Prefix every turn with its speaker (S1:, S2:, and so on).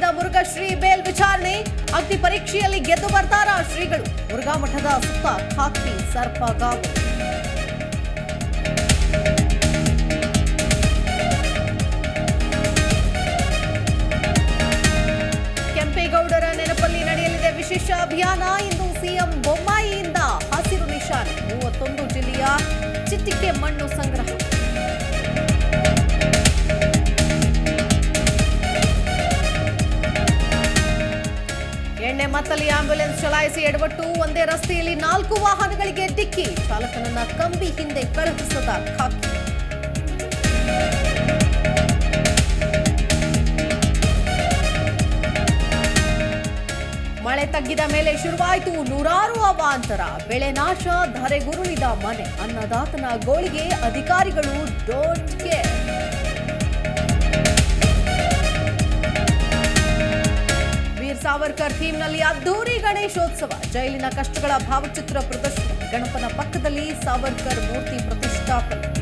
S1: ಮಠದ ಮುರುಘಶ್ರೀ ಬೇಲ್ ವಿಚಾರಣೆ ಅಗ್ನಿ ಪರೀಕ್ಷೆಯಲ್ಲಿ ಗೆದ್ದು ಬರ್ತಾರಾ ಶ್ರೀಗಳು ಮುರುಘಾ ಮಠದ ಸುತ್ತ ಖಾಕಿ ಸರ್ಪಗಾವು ಕೆಂಪೇಗೌಡರ ನೆನಪಲ್ಲಿ ನಡೆಯಲಿದೆ ವಿಶೇಷ ಅಭಿಯಾನ ಇಂದು ಸಿಎಂ ಬೊಮ್ಮಾಯಿಯಿಂದ ಹಸಿರು ನಿಶಾನೆ 31 ಜಿಲ್ಲೆಯ ಚಿಟ್ಟಿಕೆ ಮಣ್ಣು ಸಂಗ್ರಹ ಎಣ್ಣೆ ಮತ್ತಲ್ಲಿ ಆಂಬ್ಯುಲೆನ್ಸ್ ಚಲಾಯಿಸಿ ಎಡವಟ್ಟು ಒಂದೇ ರಸ್ತೆಯಲ್ಲಿ 4 ವಾಹನಗಳಿಗೆ ಡಿಕ್ಕಿ ಚಾಲಕನನ್ನ ಕಂಬಿ ಹಿಂದೆ ಕಳುಹಿಸದ ಖಾಕಿ ಮಳೆ ತಗ್ಗಿದ ಮೇಲೆ ಶುರುವಾಯಿತು ನೂರಾರು ಅವಾಂತರ ಬೆಳೆ ನಾಶ ಧರೆಗುರುಳಿದ ಮನೆ ಅನ್ನದಾತನ ಗೋಳಿಗೆ ಅಧಿಕಾರಿಗಳು ಡೋಂಟ್ ಕೇರ್ ವೀರ್ ಸಾವರ್ಕರ್ ಥೀಮ್ನಲ್ಲಿ ಅದ್ದೂರಿ ಗಣೇಶೋತ್ಸವ ಜೈಲಿನ ಕಷ್ಟಗಳ ಭಾವಚಿತ್ರ ಪ್ರದರ್ಶನ ಗಣಪನ ಪಕ್ಕದಲ್ಲಿ ಸಾವರ್ಕರ್ ಮೂರ್ತಿ ಪ್ರತಿಷ್ಠಾಪನೆ